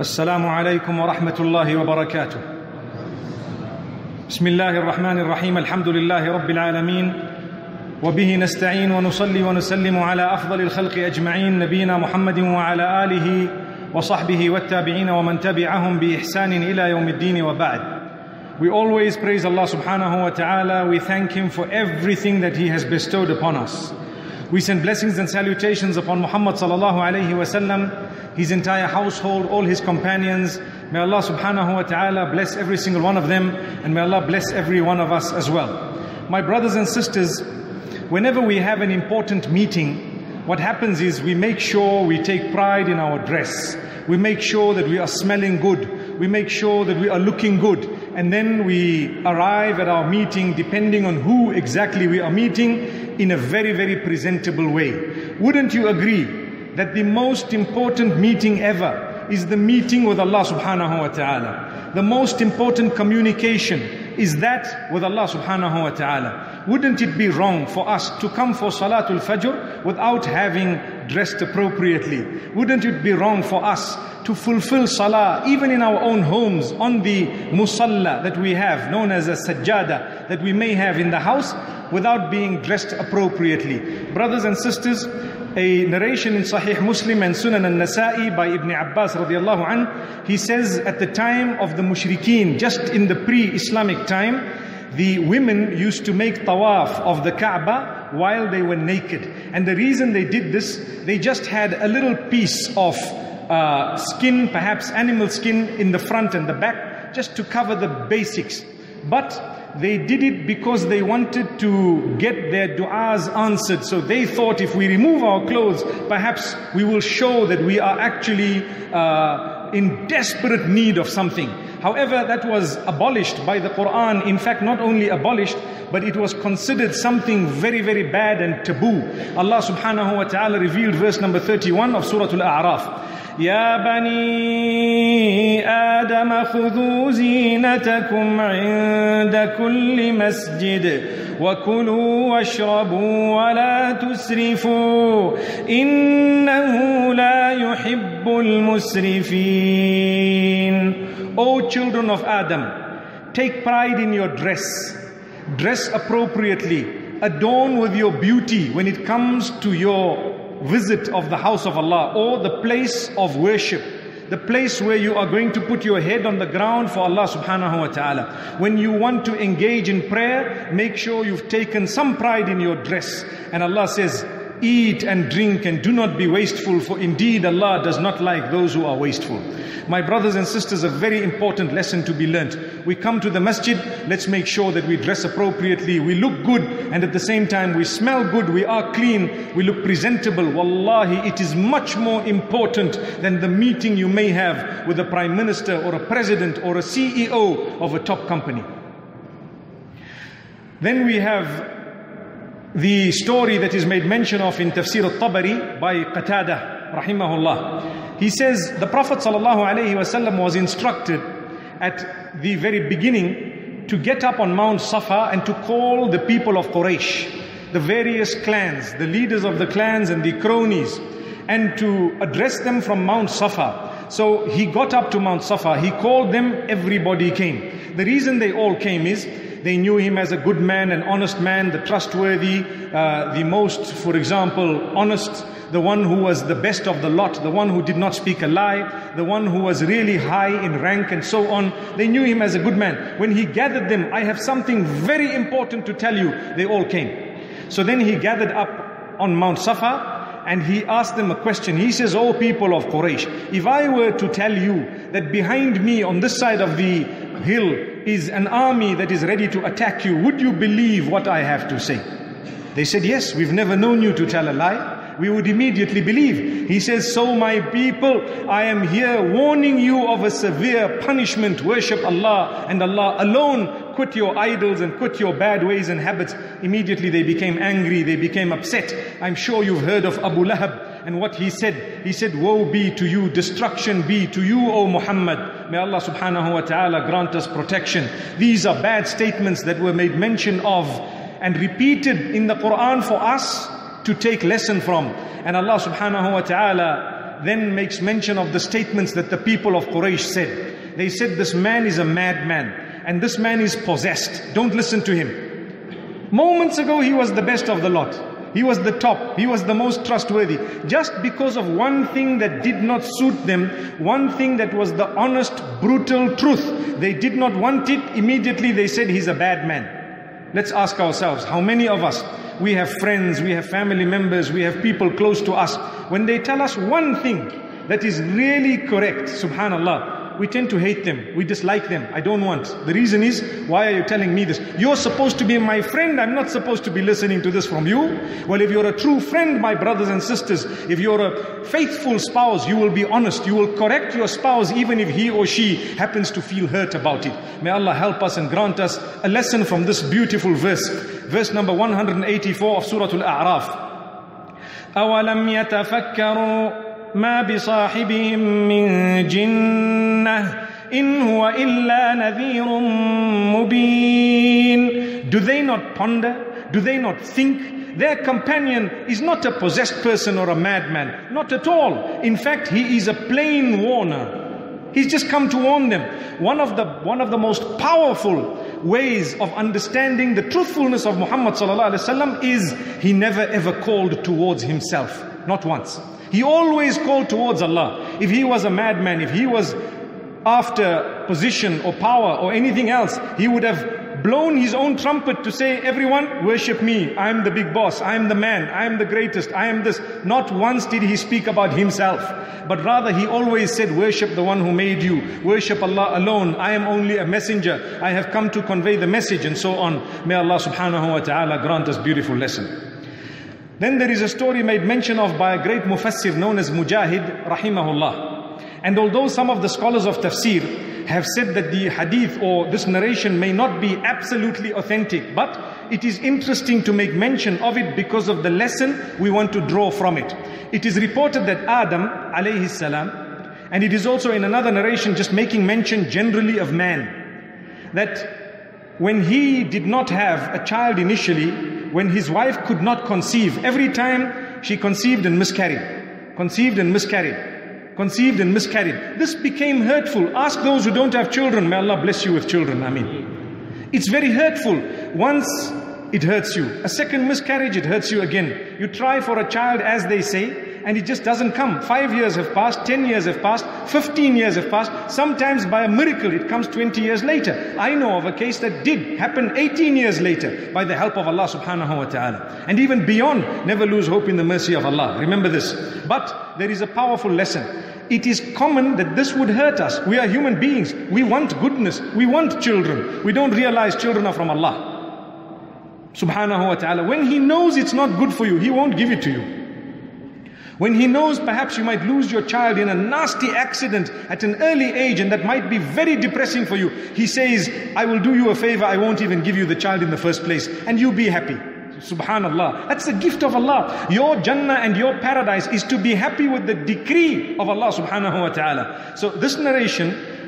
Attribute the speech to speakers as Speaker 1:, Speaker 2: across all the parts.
Speaker 1: السلام عليكم ورحمة الله وبركاته. بسم الله الرحمن الرحيم. الحمد لله رب العالمين، وبه نستعين ونصلي ونسلم على أفضل الخلق أجمعين، نبينا محمد وعلى آله وصحبه والتابعين ومن تبعهم بإحسان إلى يوم الدين وبعد. We always praise Allah subhanahu wa ta'ala. We thank Him for everything that He has bestowed upon us. We send blessings and salutations upon Muhammad sallallahu alayhi wa sallam, his entire household, all his companions. May Allah subhanahu wa ta'ala bless every single one of them, and may Allah bless every one of us as well. My brothers and sisters, whenever we have an important meeting, what happens is we make sure we take pride in our dress. We make sure that we are smelling good. We make sure that we are looking good. And then we arrive at our meeting, depending on who exactly we are meeting, in a very, very presentable way. Wouldn't you agree that the most important meeting ever is the meeting with Allah subhanahu wa ta'ala? The most important communication is that with Allah subhanahu wa ta'ala. Wouldn't it be wrong for us to come for Salatul Fajr without having dressed appropriately? Wouldn't it be wrong for us to fulfill Salah even in our own homes on the musalla that we have, known as a sajjada, that we may have in the house, without being dressed appropriately? Brothers and sisters, a narration in Sahih Muslim and Sunan al-Nasa'i by Ibn Abbas radiallahu anh, he says at the time of the mushrikeen, just in the pre-Islamic time, the women used to make tawaf of the Kaaba while they were naked. And the reason they did this, they just had a little piece of skin, perhaps animal skin, in the front and the back, just to cover the basics. But they did it because they wanted to get their du'as answered. So they thought, if we remove our clothes, perhaps we will show that we are actually in desperate need of something. However, that was abolished by the Quran. In fact, not only abolished, but it was considered something very, very bad and taboo. Allah subhanahu wa ta'ala revealed verse number 31 of Surah Al-A'raf. يا بني آدم خذوا زينتكم عند كل مسجد وكلوا واشربوا ولا تسرفوا إنه لا يحب المسرفين. O children of Adam, take pride in your dress. Dress appropriately. Adorn with your beauty when it comes to your visit of the house of Allah, or the place of worship, the place where you are going to put your head on the ground for Allah subhanahu wa ta'ala. When you want to engage in prayer, make sure you've taken some pride in your dress. And Allah says, eat and drink and do not be wasteful, for indeed Allah does not like those who are wasteful. My brothers and sisters, a very important lesson to be learnt. We come to the masjid, let's make sure that we dress appropriately, we look good, and at the same time we smell good, we are clean, we look presentable. Wallahi, it is much more important than the meeting you may have with a prime minister or a president or a CEO of a top company. Then we have the story that is made mention of in Tafsir al-Tabari by Qatada rahimahullah. He says the Prophet sallallahu alaihi wasallam was instructed at the very beginning to get up on Mount Safa and to call the people of Quraysh, the various clans, the leaders of the clans and the cronies, and to address them from Mount Safa. So he got up to Mount Safa, he called them, everybody came. The reason they all came is they knew him as a good man, an honest man, the trustworthy, the most, for example, honest, the one who was the best of the lot, the one who did not speak a lie, the one who was really high in rank and so on. They knew him as a good man. When he gathered them, I have something very important to tell you. They all came. So then he gathered up on Mount Safa and he asked them a question. He says, "O people of Quraysh, if I were to tell you that behind me on this side of the hill is an army that is ready to attack you, would you believe what I have to say?" They said, "Yes, we've never known you to tell a lie. We would immediately believe." He says, "So my people, I am here warning you of a severe punishment. Worship Allah and Allah alone. Quit your idols and quit your bad ways and habits." Immediately they became angry, they became upset. I'm sure you've heard of Abu Lahab and what he said. He said, "Woe be to you, destruction be to you, O Muhammad." May Allah subhanahu wa ta'ala grant us protection. These are bad statements that were made mention of and repeated in the Quran for us to take lesson from. And Allah subhanahu wa ta'ala then makes mention of the statements that the people of Quraysh said. They said, this man is a madman, and this man is possessed. Don't listen to him. Moments ago, he was the best of the lot. He was the top. He was the most trustworthy. Just because of one thing that did not suit them, one thing that was the honest, brutal truth, they did not want it. Immediately they said, he's a bad man. Let's ask ourselves, how many of us, we have friends, we have family members, we have people close to us. When they tell us one thing that is really correct, subhanallah, we tend to hate them. We dislike them. I don't want. The reason is, why are you telling me this? You're supposed to be my friend. I'm not supposed to be listening to this from you. Well, if you're a true friend, my brothers and sisters, if you're a faithful spouse, you will be honest. You will correct your spouse even if he or she happens to feel hurt about it. May Allah help us and grant us a lesson from this beautiful verse. Verse number 184 of Surah Al-A'raf. أَوَلَمْ يَتَفَكَّرُوا ما بصاحبهم من جنة إن هو إلا نذير مبين. Do they not ponder? Do they not think? Their companion is not a possessed person or a madman. Not at all. In fact, he is a plain warner. He's just come to warn them. One of the most powerful ways of understanding the truthfulness of Muhammad sallallahu alaihi wasallam is he never ever called towards himself. Not once. He always called towards Allah. If he was a madman, if he was after position or power or anything else, he would have blown his own trumpet to say, everyone worship me. I'm the big boss. I'm the man. I'm the greatest. I am this. Not once did he speak about himself. But rather he always said, worship the one who made you. Worship Allah alone. I am only a messenger. I have come to convey the message, and so on. May Allah subhanahu wa ta'ala grant us beautiful lesson. Then there is a story made mention of by a great mufassir known as Mujahid rahimahullah. And although some of the scholars of tafsir have said that the hadith or this narration may not be absolutely authentic, but it is interesting to make mention of it because of the lesson we want to draw from it. It is reported that Adam alayhi salam, and it is also in another narration just making mention generally of man, that when he did not have a child initially, when his wife could not conceive, every time she conceived and miscarried, conceived and miscarried, conceived and miscarried. This became hurtful. Ask those who don't have children. May Allah bless you with children. Ameen. It's very hurtful. Once it hurts you. A second miscarriage, it hurts you again. You try for a child, as they say, and it just doesn't come. 5 years have passed, 10 years have passed, 15 years have passed. Sometimes by a miracle, it comes 20 years later. I know of a case that did happen 18 years later by the help of Allah subhanahu wa ta'ala. And even beyond, never lose hope in the mercy of Allah. Remember this. But there is a powerful lesson. It is common that this would hurt us. We are human beings. We want goodness. We want children. We don't realize children are from Allah subhanahu wa ta'ala. When He knows it's not good for you, He won't give it to you. When He knows perhaps you might lose your child in a nasty accident at an early age, and that might be very depressing for you, He says, I will do you a favor, I won't even give you the child in the first place, and you be happy. Subhanallah. That's the gift of Allah. Your Jannah and your paradise is to be happy with the decree of Allah subhanahu wa ta'ala. So this narration,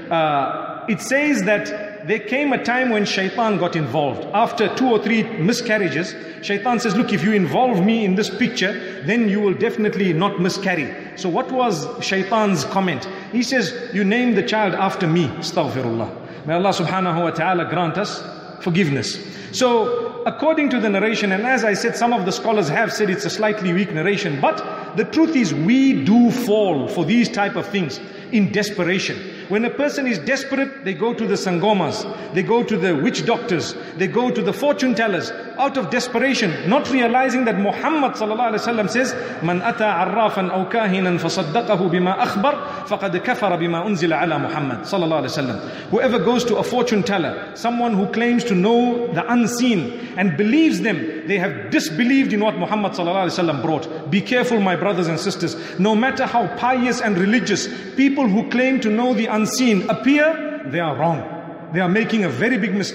Speaker 1: it says that there came a time when shaitan got involved. After 2 or 3 miscarriages, shaitan says, look, if you involve me in this picture, then you will definitely not miscarry. So what was shaitan's comment? He says, you name the child after me. Astaghfirullah. May Allah subhanahu wa ta'ala grant us forgiveness. So according to the narration, and as I said, some of the scholars have said it's a slightly weak narration, but the truth is we do fall for these type of things in desperation. When a person is desperate, they go to the sangomas, they go to the witch doctors, they go to the fortune tellers out of desperation, not realizing that Muhammad sallallahu alaihi wasallam says, "Man ata arrafan aw kahinan fasaddaqahu bima akhbar, faqad kafara bima unzila ala Muhammad sallallahu alaihi wasallam." Whoever goes to a fortune teller, someone who claims to know the unseen and believes them, they have disbelieved in what Muhammad sallallahu alaihi wasallam brought. Be careful, my brothers and sisters. No matter how pious and religious people who claim to know the unseen appear, they are wrong. They are making a very big mistake.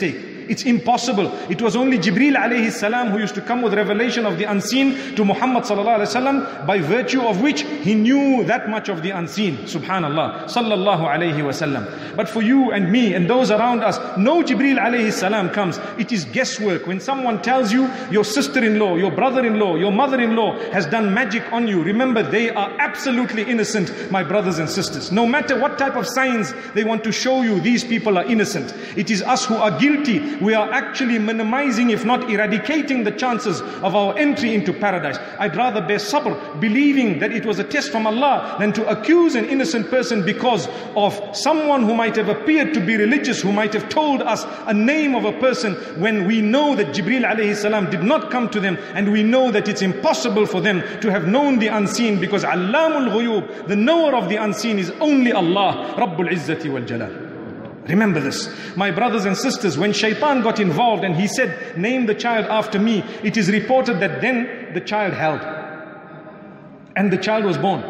Speaker 1: It's impossible. It was only Jibreel alayhi salam who used to come with revelation of the unseen to Muhammad sallallahu alayhi wasallam, by virtue of which he knew that much of the unseen. Subhanallah. Sallallahu alayhi wasallam. But for you and me and those around us, no Jibreel alayhi salam comes. It is guesswork. When someone tells you your sister-in-law, your brother-in-law, your mother-in-law has done magic on you, remember they are absolutely innocent, my brothers and sisters. No matter what type of signs they want to show you, these people are innocent. It is us who are guilty. We are actually minimizing, if not eradicating, the chances of our entry into paradise. I'd rather bear sabr, believing that it was a test from Allah, than to accuse an innocent person because of someone who might have appeared to be religious, who might have told us a name of a person, when we know that Jibreel alayhi salam did not come to them, and we know that it's impossible for them to have known the unseen, because Allamul Ghuyub, the knower of the unseen, is only Allah, Rabbul Izzati wal Jalal. Remember this, my brothers and sisters. When shaitan got involved and he said, name the child after me, it is reported that then the child held, and the child was born,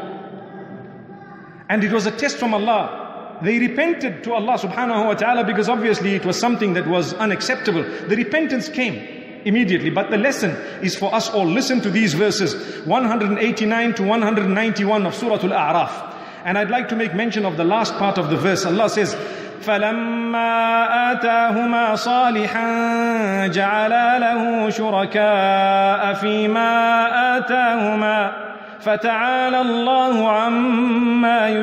Speaker 1: and it was a test from Allah. They repented to Allah subhanahu wa ta'ala, because obviously it was something that was unacceptable. The repentance came immediately, but the lesson is for us all. Listen to these verses 189 to 191 of Surah Al-A'raf, and I'd like to make mention of the last part of the verse. Allah says, فَلَمَّا آتَاهُمَا صَالِحًا جَعَلَا لَهُ شُرَكَاءَ فِي مَا آتَاهُمَا فَتَعَالَى اللَّهُ عَمَّا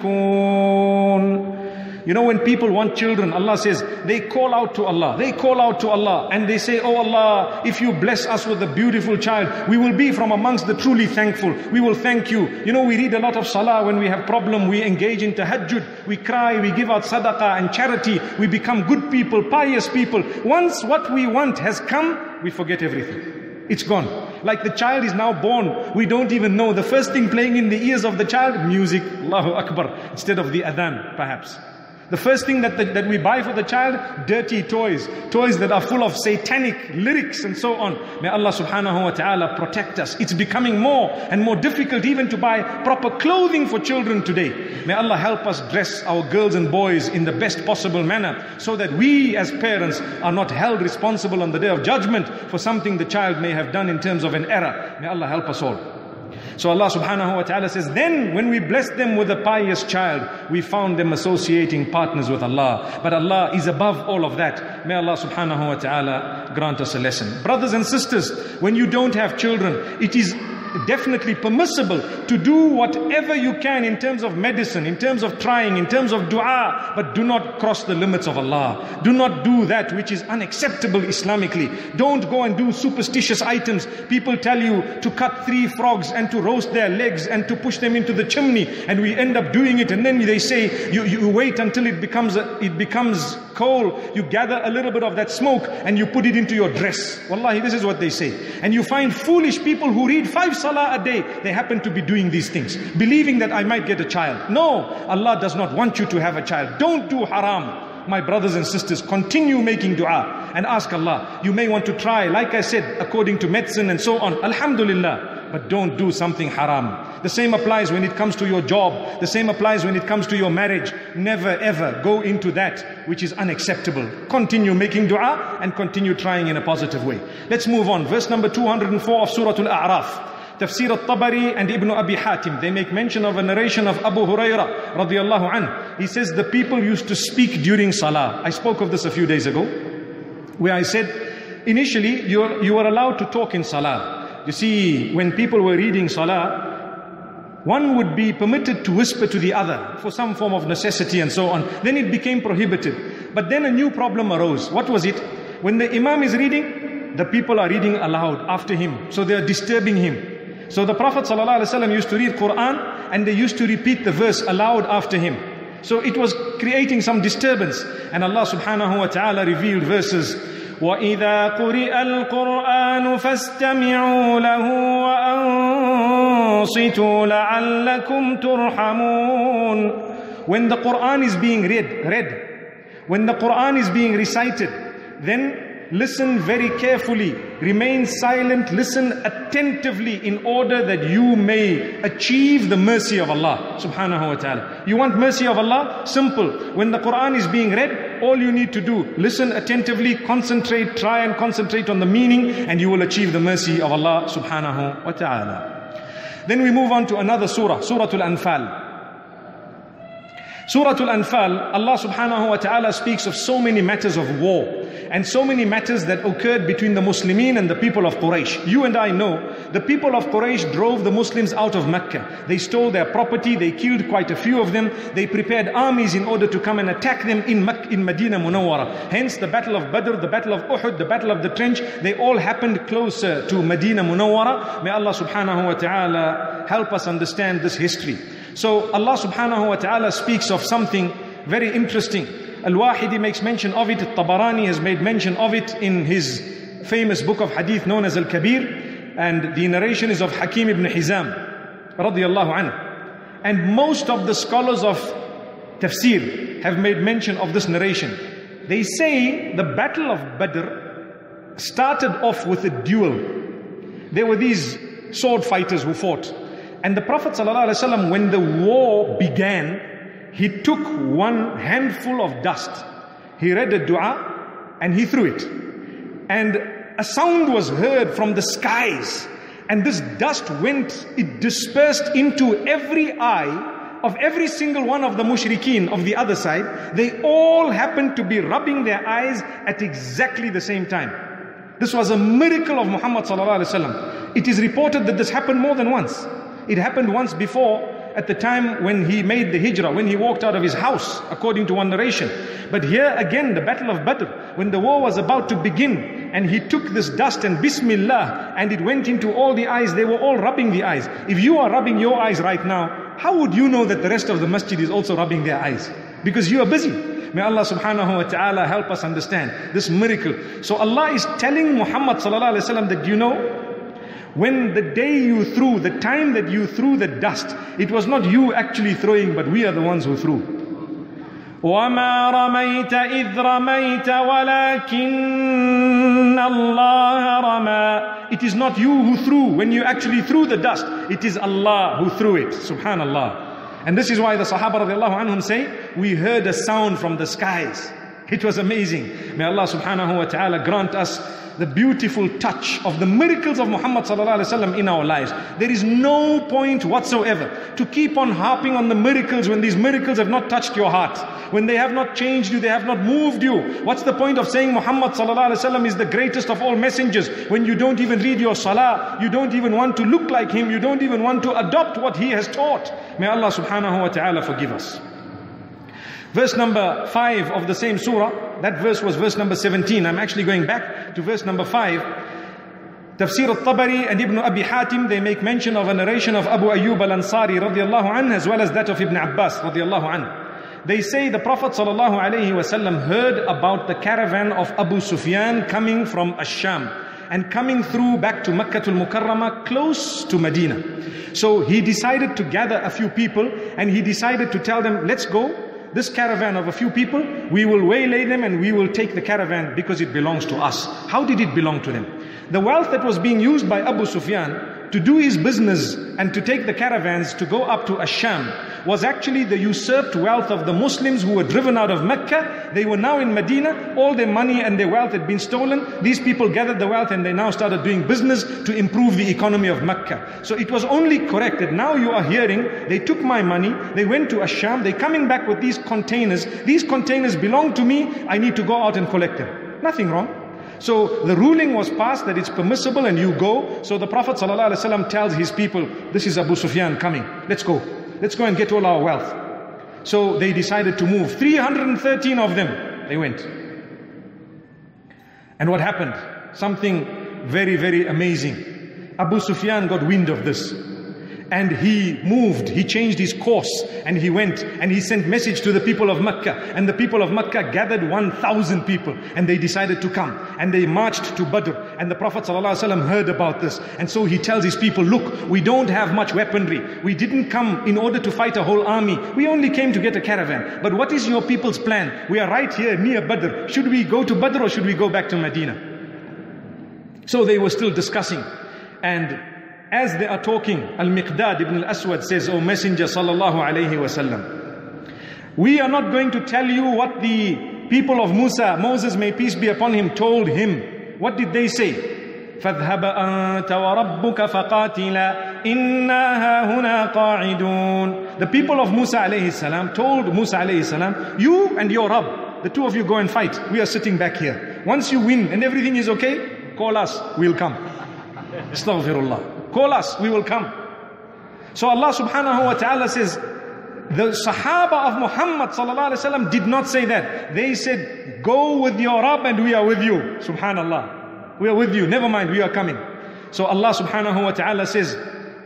Speaker 1: يُشْرِكُونَ. You know, when people want children, Allah says, they call out to Allah. They call out to Allah and they say, oh Allah, if you bless us with a beautiful child, we will be from amongst the truly thankful. We will thank you. You know, we read a lot of salah when we have problem. We engage in tahajjud. We cry. We give out sadaqah and charity. We become good people, pious people. Once what we want has come, we forget everything. It's gone. Like the child is now born. We don't even know. The first thing playing in the ears of the child, music. Allahu Akbar. Instead of the adhan, perhaps. The first thing that we buy for the child, dirty toys. Toys that are full of satanic lyrics and so on. May Allah subhanahu wa ta'ala protect us. It's becoming more and more difficult even to buy proper clothing for children today. May Allah help us dress our girls and boys in the best possible manner, so that we as parents are not held responsible on the day of judgment for something the child may have done in terms of an error. May Allah help us all. So Allah subhanahu wa ta'ala says, then when we blessed them with a pious child, we found them associating partners with Allah. But Allah is above all of that. May Allah subhanahu wa ta'ala grant us a lesson. Brothers and sisters, when you don't have children, it is definitely permissible to do whatever you can in terms of medicine, in terms of trying, in terms of dua, but do not cross the limits of Allah. Do not do that which is unacceptable Islamically. Don't go and do superstitious items. People tell you to cut 3 frogs and to roast their legs and to push them into the chimney, and we end up doing it, and then they say you wait until it becomes coal, you gather a little bit of that smoke and you put it into your dress. Wallahi, this is what they say. And you find foolish people who read 5 salah a day, they happen to be doing these things, believing that I might get a child. No, Allah does not want you to have a child. Don't do haram. My brothers and sisters, continue making dua and ask Allah. You may want to try, like I said, according to medicine and so on. Alhamdulillah. But don't do something haram. The same applies when it comes to your job. The same applies when it comes to your marriage. Never ever go into that which is unacceptable. Continue making dua and continue trying in a positive way. Let's move on. Verse number 204 of Surah Al-A'raf. Tafsir al-Tabari and Ibn Abi Hatim, they make mention of a narration of Abu Hurairah radiyallahu anhu. He says the people used to speak during salah. I spoke of this a few days ago, where I said initially you are allowed to talk in salah. You see, when people were reading salah, one would be permitted to whisper to the other for some form of necessity and so on. Then it became prohibited. But then a new problem arose. What was it? When the imam is reading, the people are reading aloud after him. So they are disturbing him. So the Prophet ﷺ used to read Quran and they used to repeat the verse aloud after him. So it was creating some disturbance. And Allah subhanahu wa ta'ala revealed verses. وَإِذَا قُرِئَ الْقُرْآنُ فَاسْتَمِعُوا لَهُ وَأَنصِتُوا لَعَلَّكُمْ تُرْحَمُونَ. When the Quran is being read, when the Quran is being recited, then listen very carefully, remain silent, listen attentively in order that you may achieve the mercy of Allah subhanahu wa ta'ala. You want mercy of Allah? Simple. When the Quran is being read, all you need to do, listen attentively, concentrate, try and concentrate on the meaning, and you will achieve the mercy of Allah subhanahu wa ta'ala. Then we move on to another surah, Surah Al-Anfal. Surah Al-Anfal, Allah subhanahu wa ta'ala speaks of so many matters of war and so many matters that occurred between the Muslimin and the people of Quraysh. You and I know the people of Quraysh drove the Muslims out of Mecca. They stole their property, they killed quite a few of them, they prepared armies in order to come and attack them in Medina Munawwara. Hence the battle of Badr, the battle of Uhud, the battle of the trench, they all happened closer to Medina Munawwara. May Allah subhanahu wa ta'ala help us understand this history. So Allah subhanahu wa ta'ala speaks of something very interesting. Al-Wahidi makes mention of it. Tabarani has made mention of it in his famous book of hadith known as Al-Kabir. And the narration is of Hakim ibn Hizam radiyallahu anhu. And most of the scholars of tafsir have made mention of this narration. They say the battle of Badr started off with a duel. There were these sword fighters who fought. And the Prophet ﷺ, when the war began, he took one handful of dust. He read a dua and he threw it. And a sound was heard from the skies. And this dust went, it dispersed into every eye of every single one of the mushrikeen of the other side. They all happened to be rubbing their eyes at exactly the same time. This was a miracle of Muhammad ﷺ. It is reported that this happened more than once. It happened once before at the time when he made the hijrah, when he walked out of his house, according to one narration. But here again, the battle of Badr, when the war was about to begin, and he took this dust and Bismillah, and it went into all the eyes. They were all rubbing the eyes. If you are rubbing your eyes right now, how would you know that the rest of the masjid is also rubbing their eyes? Because you are busy. May Allah subhanahu wa ta'ala help us understand this miracle. So Allah is telling Muhammad sallallahu alaihi wasallam that, you know, when the day you threw, the time that you threw the dust, it was not you actually throwing, but we are the ones who threw. وَمَا رَمَيْتَ إِذْ رَمَيْتَ وَلَكِنَّ اللَّهَ رَمَى. It is not you who threw when you actually threw the dust. It is Allah who threw it. Subhanallah. And this is why the Sahaba radiallahu anhum say, we heard a sound from the skies. It was amazing. May Allah subhanahu wa ta'ala grant us the beautiful touch of the miracles of Muhammad sallallahu alaihi wasallam in our lives. There is no point whatsoever to keep on harping on the miracles when these miracles have not touched your heart, when they have not changed you, they have not moved you. What's the point of saying Muhammad sallallahu alaihi wasallam is the greatest of all messengers when you don't even read your salah, you don't even want to look like him, you don't even want to adopt what he has taught? May Allah subhanahu wa ta'ala forgive us. Verse number 5 of the same surah, that verse was verse number 17. I'm actually going back to verse number 5. Tafsir al-Tabari and Ibn Abi Hatim, they make mention of a narration of Abu Ayyub al-Ansari radiyallahu anhu, as well as that of Ibn Abbas radiyallahu anhu. They say the Prophet sallallahu alayhi wasallam heard about the caravan of Abu Sufyan coming from Ash-Sham and coming through back to Makkah al-Mukarramah, close to Medina. So he decided to gather a few people and he decided to tell them, let's go. This caravan of a few people, we will waylay them and we will take the caravan because it belongs to us. How did it belong to them? The wealth that was being used by Abu Sufyan to do his business and to take the caravans to go up to Ash-Sham was actually the usurped wealth of the Muslims who were driven out of Mecca. They were now in Medina. All their money and their wealth had been stolen. These people gathered the wealth and they now started doing business to improve the economy of Mecca. So it was only correct that now you are hearing, they took my money, they went to Ash-Sham, they're coming back with these containers. These containers belong to me, I need to go out and collect them. Nothing wrong. So the ruling was passed that it's permissible and you go. So the Prophet ﷺ tells his people, this is Abu Sufyan coming. Let's go. Let's go and get all our wealth. So they decided to move. 313 of them, they went. And what happened? Something very, very amazing. Abu Sufyan got wind of this. And he moved, he changed his course, and he went and he sent message to the people of Mecca. And the people of Mecca gathered 1,000 people and they decided to come. And they marched to Badr. And the Prophet ﷺ heard about this. And so he tells his people, look, we don't have much weaponry. We didn't come in order to fight a whole army. We only came to get a caravan. But what is your people's plan? We are right here near Badr. Should we go to Badr or should we go back to Medina? So they were still discussing. And as they are talking, Al-Miqdad ibn al-Aswad says, O Messenger sallallahu alayhi wasallam, we are not going to tell you what the people of Musa, Moses, may peace be upon him, told him, what did they say? فَاذْهَبَ أَنْتَ وَرَبُّكَ فَقَاتِلًا إِنَّا هَاهُنَا قَاعِدُونَ. The people of Musa alayhi salam told Musa alayhi salam, you and your Rabb, the two of you go and fight. We are sitting back here. Once you win and everything is okay, call us, we'll come. Astaghfirullah. Call us, we will come. So Allah subhanahu wa ta'ala says, the Sahaba of Muhammad sallallahu alaihi wasallam did not say that. They said, go with your Rabb and we are with you. Subhanallah. We are with you. Never mind, we are coming. So Allah subhanahu wa ta'ala says,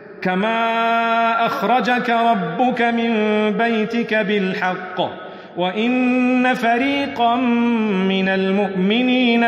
Speaker 1: كَمَا أَخْرَجَكَ رَبُّكَ مِن بَيْتِكَ بِالْحَقِّ وَإِنَّ فَرِيقًا مِّنَ الْمُؤْمِنِينَ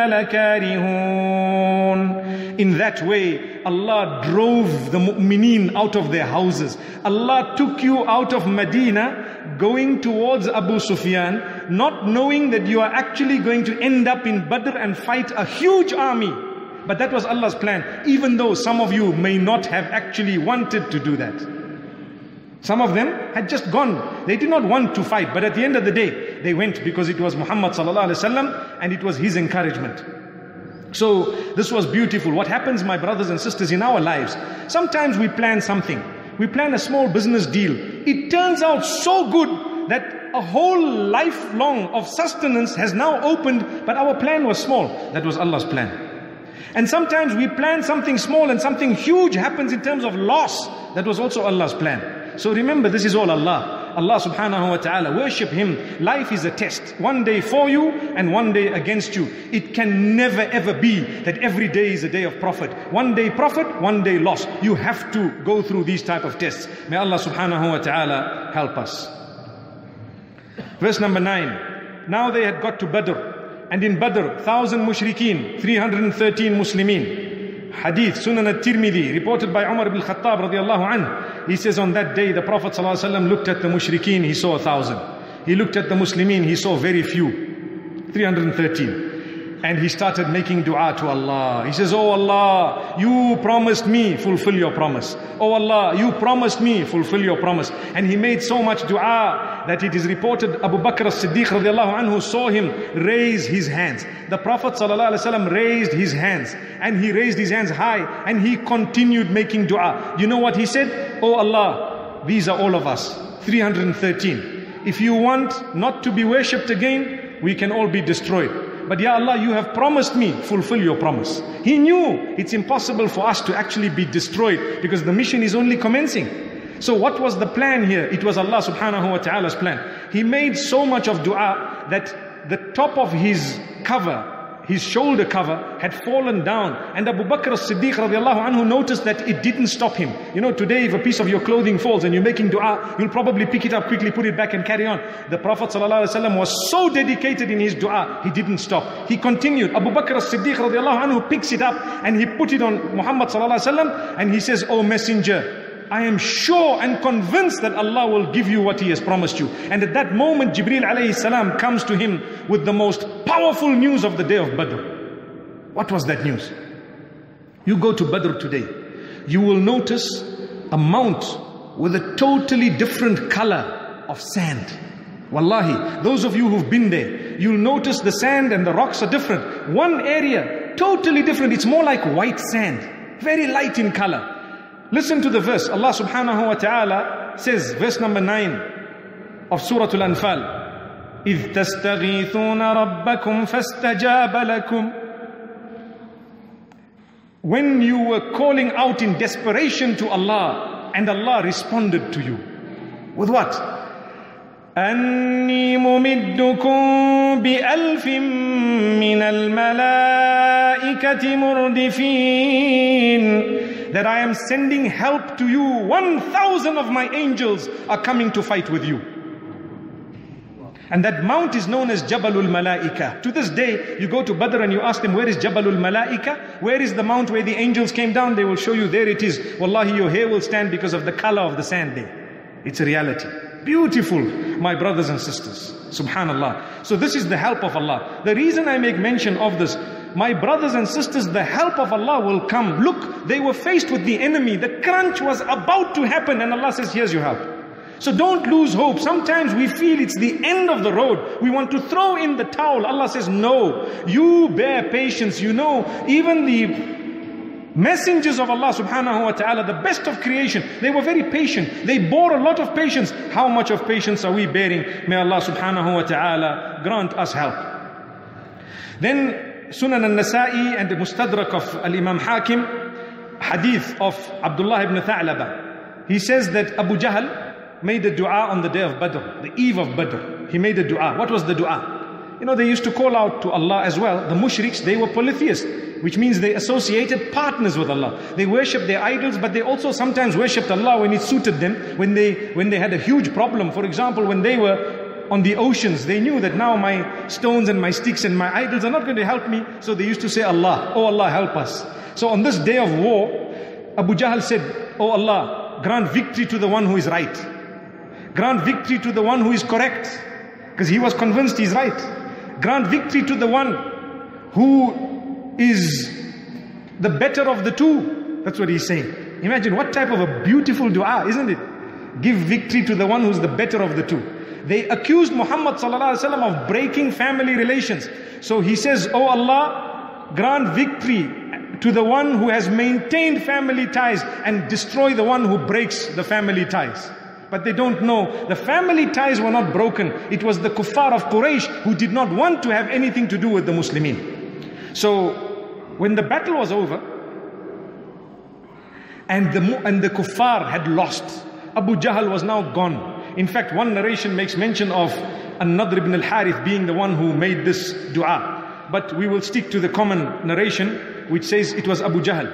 Speaker 1: لَكَارِهُونَ. In that way, Allah drove the mu'mineen out of their houses. Allah took you out of Medina, going towards Abu Sufyan, not knowing that you are actually going to end up in Badr and fight a huge army. But that was Allah's plan, even though some of you may not have actually wanted to do that. Some of them had just gone. They did not want to fight, but at the end of the day, they went because it was Muhammad sallallahu alaihi wasallam and it was his encouragement. So this was beautiful. What happens, my brothers and sisters, in our lives, sometimes we plan something. We plan a small business deal. It turns out so good that a whole lifelong of sustenance has now opened, but our plan was small. That was Allah's plan. And sometimes we plan something small and something huge happens in terms of loss. That was also Allah's plan. So remember, this is all Allah. Allah subhanahu wa ta'ala, worship Him. Life is a test. One day for you and one day against you. It can never ever be that every day is a day of profit. One day profit, one day loss. You have to go through these type of tests. May Allah subhanahu wa ta'ala help us. Verse number 9. Now they had got to Badr. And in Badr, 1,000 mushrikeen, 313 Muslimin. Hadith, Sunan al-Tirmidhi, reported by Umar ibn Khattab radiallahu anhu. He says on that day, the Prophet ﷺ looked at the mushrikeen, he saw 1,000. He looked at the Muslimin, he saw very few, 313. And he started making dua to Allah. He says, oh Allah, you promised me, fulfill your promise. Oh Allah, you promised me, fulfill your promise. And he made so much dua that it is reported Abu Bakr as-Siddiq radiallahu anhu saw him raise his hands. The Prophet ﷺ raised his hands, and he raised his hands high, and he continued making dua. You know what he said? Oh Allah, these are all of us, 313. If you want not to be worshipped again, we can all be destroyed. But Ya Allah, you have promised me, fulfill your promise. He knew it's impossible for us to actually be destroyed because the mission is only commencing. So what was the plan here? It was Allah subhanahu wa ta'ala's plan. He made so much of dua that the top of his cover, his shoulder cover, had fallen down. And Abu Bakr as-Siddiq radiallahu anhu noticed that it didn't stop him. You know, today if a piece of your clothing falls and you're making dua, you'll probably pick it up quickly, put it back and carry on. The Prophet ﷺ was so dedicated in his dua, he didn't stop. He continued. Abu Bakr as-Siddiq radiallahu anhu picks it up and he put it on Muhammad ﷺ and he says, oh messenger, I am sure and convinced that Allah will give you what He has promised you. And at that moment, Jibreel alayhi salam comes to him with the most powerful news of the day of Badr. What was that news? You go to Badr today, you will notice a mount with a totally different color of sand. Wallahi, those of you who've been there, you'll notice the sand and the rocks are different. One area, totally different. It's more like white sand, very light in color. Listen to the verse. Allah subhanahu wa ta'ala says, verse number 9 of Surah Al-Anfal, إِذْ تَسْتَغِيثُونَ رَبَّكُمْ فَاسْتَجَابَ لَكُمْ. When you were calling out in desperation to Allah, and Allah responded to you. With what? أَنِّي مُمِدُّكُمْ بِأَلْفٍ مِّنَ الْمَلَائِكَةِ مُرْدِفِينَ. That I am sending help to you. 1,000 of my angels are coming to fight with you. And that mount is known as Jabalul Malaika. To this day, you go to Badr and you ask them, where is Jabalul Malaika? Where is the mount where the angels came down? They will show you, there it is. Wallahi, your hair will stand because of the color of the sand there. It's a reality. Beautiful, my brothers and sisters. Subhanallah. So this is the help of Allah. The reason I make mention of this, my brothers and sisters, the help of Allah will come. Look, they were faced with the enemy. The crunch was about to happen and Allah says, here's your help. So don't lose hope. Sometimes we feel it's the end of the road. We want to throw in the towel. Allah says, no, you bear patience. You know, even the messengers of Allah subhanahu wa ta'ala, the best of creation, they were very patient. They bore a lot of patience. How much of patience are we bearing? May Allah subhanahu wa ta'ala grant us help. Then Sunan al-Nasa'i and the Mustadrak of Al-Imam Hakim, hadith of Abdullah ibn Tha'laba. He says that Abu Jahl made a dua on the day of Badr, the eve of Badr. He made a dua. What was the dua? You know, they used to call out to Allah as well. The mushriks, they were polytheists, which means they associated partners with Allah. They worshipped their idols, but they also sometimes worshipped Allah when it suited them, when they had a huge problem. For example, when they were on the oceans, they knew that now my stones and my sticks and my idols are not going to help me. So they used to say, Allah, oh Allah, help us. So on this day of war, Abu Jahl said, oh Allah, grant victory to the one who is right. Grant victory to the one who is correct. Because he was convinced he's right. Grant victory to the one who is the better of the two. That's what he's saying. Imagine what type of a beautiful dua, isn't it? Give victory to the one who's the better of the two. They accused Muhammad sallallahu alaihi wasallam of breaking family relations. So he says, oh Allah, grant victory to the one who has maintained family ties and destroy the one who breaks the family ties. But they don't know, the family ties were not broken. It was the kuffar of Quraysh who did not want to have anything to do with the Muslimin. So when the battle was over and the kuffar had lost, Abu Jahl was now gone. In fact, one narration makes mention of An-Nadr ibn al-Harith being the one who made this dua. But we will stick to the common narration which says it was Abu Jahl.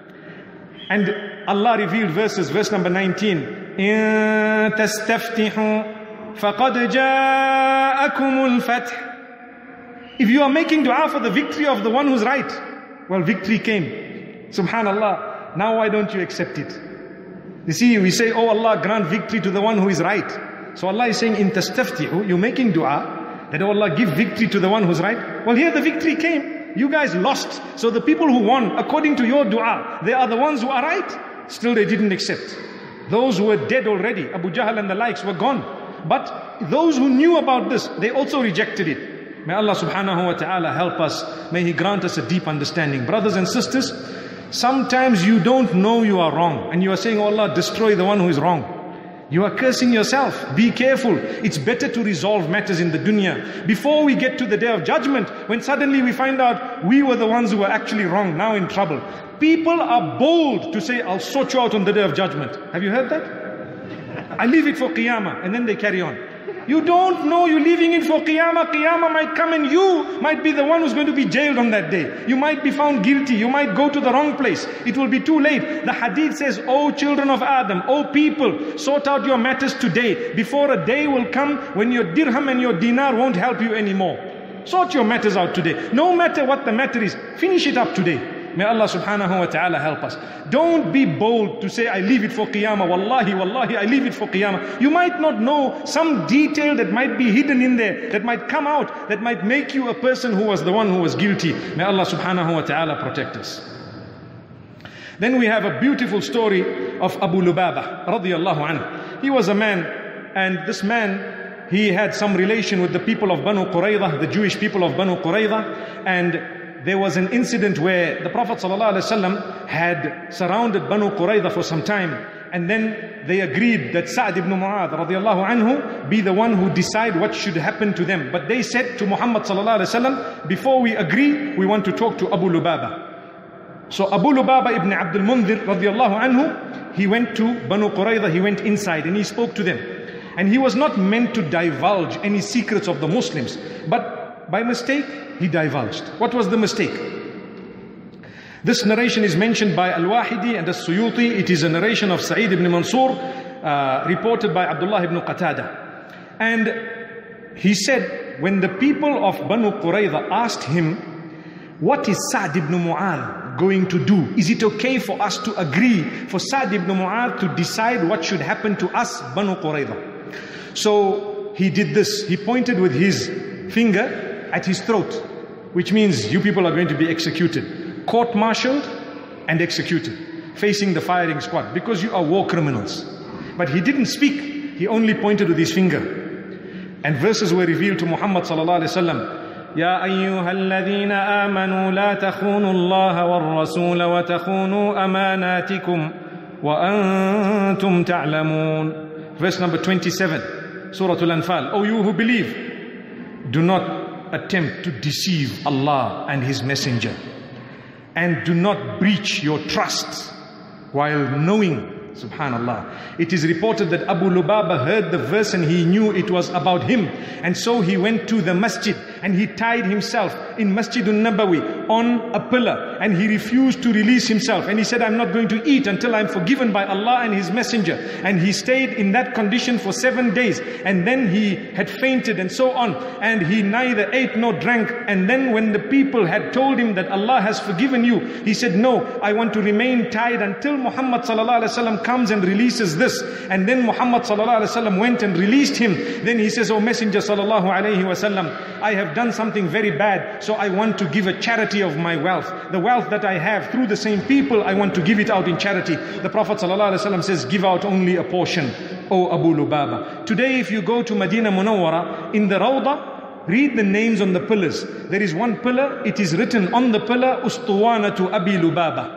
Speaker 1: And Allah revealed verses, verse number 19. إِن تَسْتَفْتِحُوا فَقَدْ جَاءَكُمُ الْفَتْحِ. If you are making dua for the victory of the one who's right, well, victory came. Subhanallah. Now why don't you accept it? You see, we say, oh Allah, grant victory to the one who is right. So Allah is saying, in tastaftihu, you're making dua, that oh Allah, give victory to the one who's right. Well, here the victory came. You guys lost. So the people who won, according to your dua, they are the ones who are right. Still they didn't accept. Those who were dead already, Abu Jahl and the likes, were gone. But those who knew about this, they also rejected it. May Allah subhanahu wa ta'ala help us. May He grant us a deep understanding. Brothers and sisters, sometimes you don't know you are wrong. And you are saying, oh Allah, destroy the one who is wrong. You are cursing yourself. Be careful. It's better to resolve matters in the dunya. Before we get to the day of judgment, when suddenly we find out we were the ones who were actually wrong, now in trouble. People are bold to say, I'll sort you out on the day of judgment. Have you heard that? I leave it for Qiyamah. And then they carry on. You don't know you're leaving it for Qiyamah. Qiyamah might come and you might be the one who's going to be jailed on that day. You might be found guilty. You might go to the wrong place. It will be too late. The hadith says, O children of Adam, O people, sort out your matters today, before a day will come when your dirham and your dinar won't help you anymore. Sort your matters out today. No matter what the matter is, finish it up today. May Allah subhanahu wa ta'ala help us. Don't be bold to say, I leave it for Qiyamah. Wallahi, wallahi, I leave it for Qiyamah. You might not know some detail that might be hidden in there, that might come out, that might make you a person who was the one who was guilty. May Allah subhanahu wa ta'ala protect us. Then we have a beautiful story of Abu Lubaba radiyallahu anhu. He was a man, and this man, he had some relation with the people of Banu Qurayza, the Jewish people of Banu Qurayza, and there was an incident where the Prophet ﷺ had surrounded Banu Qurayza for some time, and then they agreed that Sa'd ibn Mu'adh radiyallahu anhu be the one who decide what should happen to them. But they said to Muhammad ﷺ, before we agree, we want to talk to Abu Lubaba. So Abu Lubaba ibn Abdul Mundhir radiyallahu anhu, he went to Banu Qurayza, he went inside and he spoke to them. And he was not meant to divulge any secrets of the Muslims, but by mistake, he divulged. What was the mistake? This narration is mentioned by Al-Wahidi and As-Suyuti. It is a narration of Sa'id ibn Mansur, reported by Abdullah ibn Qatada. And he said, when the people of Banu Qurayza asked him, what is Sa'd ibn Mu'adh going to do? Is it okay for us to agree for Sa'd ibn Mu'adh to decide what should happen to us, Banu Qurayza? So he did this. He pointed with his finger at his throat, which means you people are going to be executed, court-martialed and executed, facing the firing squad, because you are war criminals. But he didn't speak. he only pointed with his finger. And verses were revealed to Muhammad sallallahu alaihi wasallam. يا أيها الذين آمنوا لا تخونوا الله والرسول وتخونوا أماناتكم وأنتم تعلمون. Verse number 27, Surah Al-Anfal. O you who believe, do not attempt to deceive Allah and His Messenger, and do not breach your trust while knowing. Subhanallah. It is reported that Abu Lubaba heard the verse and he knew it was about him, and so he went to the masjid and he tied himself in Masjidun Nabawi on a pillar, and he refused to release himself, and he said, I'm not going to eat until I'm forgiven by Allah and His Messenger. And he stayed in that condition for 7 days, and then he had fainted and so on, and he neither ate nor drank. And then when the people had told him that Allah has forgiven you, he said, no, I want to remain tied until Muhammad sallallahu alaihi wasallam comes and releases this. And then Muhammad sallallahu alaihi wasallam went and released him. Then he says, O Messenger sallallahu alaihi wasallam, I have done something very bad, so I want to give a charity of my wealth. The wealth that I have through the same people, I want to give it out in charity. The Prophet sallallahu alaihi wasallam says, give out only a portion, O Abu Lubaba. Today if you go to Medina Munawwara, in the Rawdah, read the names on the pillars. There is one pillar, it is written on the pillar, Ustuwanatu Abi Lubaba.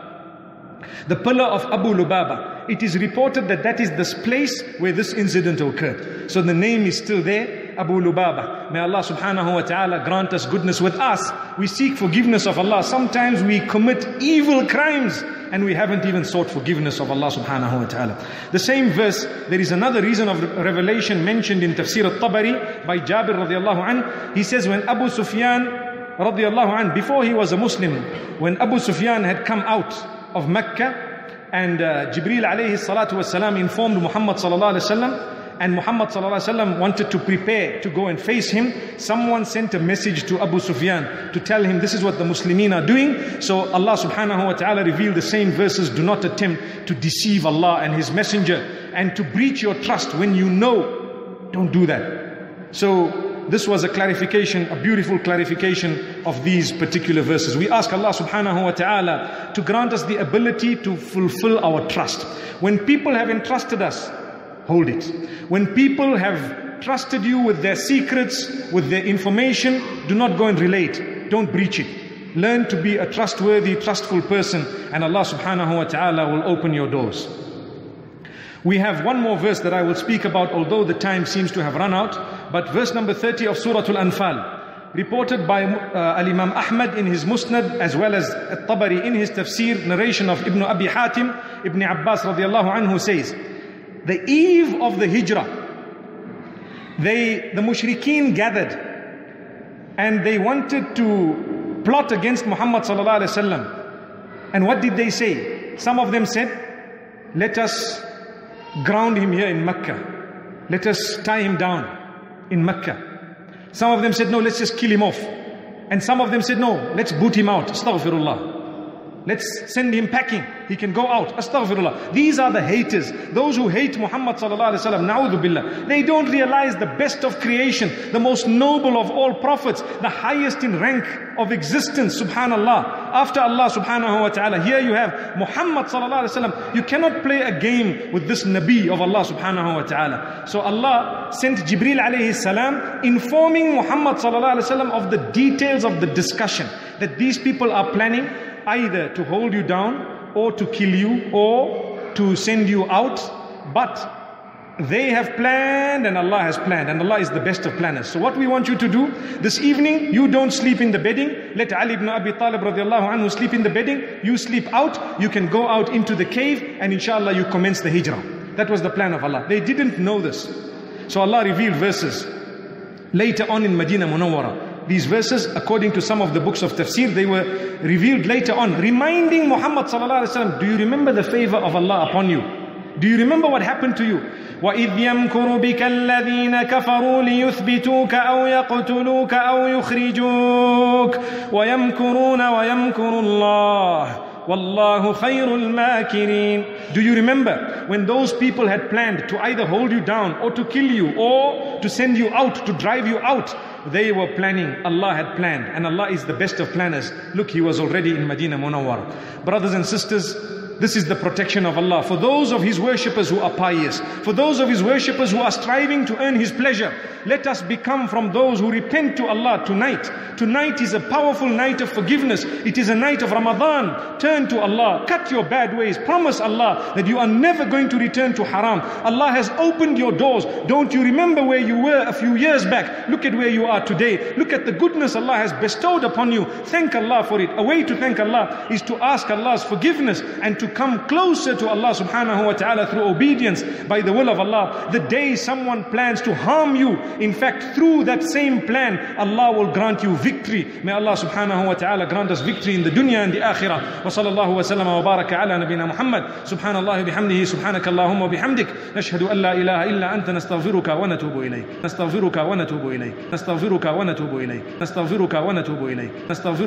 Speaker 1: The pillar of Abu Lubaba. It is reported that that is the place where this incident occurred. So the name is still there, Abu Lubaba. May Allah subhanahu wa ta'ala grant us goodness with us. We seek forgiveness of Allah. Sometimes we commit evil crimes and we haven't even sought forgiveness of Allah subhanahu wa ta'ala. The same verse, there is another reason of revelation mentioned in Tafsir al-Tabari by Jabir radiallahu anhu. He says when Abu Sufyan radiallahu anhu, before he was a Muslim, when Abu Sufyan had come out of Mecca, and Jibreel alayhi salatu wasalam informed Muhammad sallallahu alayhi wasallam, and Muhammad sallallahu alayhi wasallam wanted to prepare to go and face him. Someone sent a message to Abu Sufyan to tell him this is what the Muslimin are doing. So Allah subhanahu wa ta'ala revealed the same verses. Do not attempt to deceive Allah and His Messenger, and to breach your trust when you know, don't do that. So this was a clarification, a beautiful clarification of these particular verses. We ask Allah subhanahu wa ta'ala to grant us the ability to fulfill our trust. When people have entrusted us, hold it. When people have trusted you with their secrets, with their information, do not go and relate. Don't breach it. Learn to be a trustworthy, trustful person, and Allah subhanahu wa ta'ala will open your doors. We have one more verse that I will speak about, although the time seems to have run out. But verse number 30 of Surah Al-Anfal, reported by Al-Imam Ahmad in his Musnad, as well as At-Tabari in his Tafsir, narration of Ibn Abi Hatim, Ibn Abbas radiallahu anhu says, the eve of the Hijrah, the mushrikeen gathered, and they wanted to plot against Muhammad sallallahu alaihi wasallam. And what did they say? Some of them said, let us ground him here in Mecca. Let us tie him down in Mecca. Some of them said, no, let's just kill him off. And some of them said, no, let's boot him out. Astaghfirullah. Let's send him packing. He can go out. Astaghfirullah. These are the haters. Those who hate Muhammad sallallahu alaihi wasallam. Na'udhu billah. They don't realize the best of creation, the most noble of all prophets, the highest in rank of existence. Subhanallah. After Allah subhanahu wa ta'ala, here you have Muhammad sallallahu alaihi wasallam. You cannot play a game with this Nabi of Allah subhanahu wa ta'ala. So Allah sent Jibreel alayhi salam informing Muhammad sallallahu alaihi wasallam of the details of the discussion, that these people are planning either to hold you down or to kill you or to send you out. But they have planned and Allah has planned, and Allah is the best of planners. So what we want you to do this evening, you don't sleep in the bedding. Let Ali ibn Abi Talib radiallahu anhu sleep in the bedding. You sleep out. You can go out into the cave, and inshallah you commence the hijrah. That was the plan of Allah. They didn't know this. So Allah revealed verses later on in Medina Munawwara. These verses, according to some of the books of tafsir, they were revealed later on, reminding Muhammad sallallahu alaihi wasallam, do you remember the favor of Allah upon you? Do you remember what happened to you? وَإِذْ يَمْكُرُ بِكَ الَّذِينَ كَفَرُوا لِيُثْبِتُوكَ أَوْ يَقْتُلُوكَ أَوْ يُخْرِجُوكَ وَيَمْكُرُونَ وَيَمْكُرُ اللَّهُ وَاللَّهُ خَيْرُ الْمَاكِرِينَ. Do you remember when those people had planned to either hold you down or to kill you or to send you out, to drive you out? They were planning. Allah had planned, and Allah is the best of planners. Look, He was already in Medina Munawwara. Brothers and sisters, this is the protection of Allah. For those of His worshippers who are pious, for those of His worshippers who are striving to earn His pleasure, let us become from those who repent to Allah tonight. Tonight is a powerful night of forgiveness. It is a night of Ramadan. Turn to Allah. Cut your bad ways. Promise Allah that you are never going to return to haram. Allah has opened your doors. Don't you remember where you were a few years back? Look at where you are today. Look at the goodness Allah has bestowed upon you. Thank Allah for it. A way to thank Allah is to ask Allah's forgiveness and to come closer to Allah subhanahu wa ta'ala through obedience by the will of Allah. The day someone plans to harm you, in fact, through that same plan, Allah will grant you victory. May Allah subhanahu wa ta'ala grant us victory in the dunya and the akhirah. Wa sallallahu wa sallama wa baraka ala nabina Muhammad. Subhanallah bihamdihi, subhanaka Allahumma wa bihamdik. Nashhadu an la ilaha illa anta nastaghfiruka wa natubu ilayk. Nastaghfiruka wa natubu ilayk. Nastaghfiruka wa natubu ilayk. Nastaghfiruka wa natubu ilayk.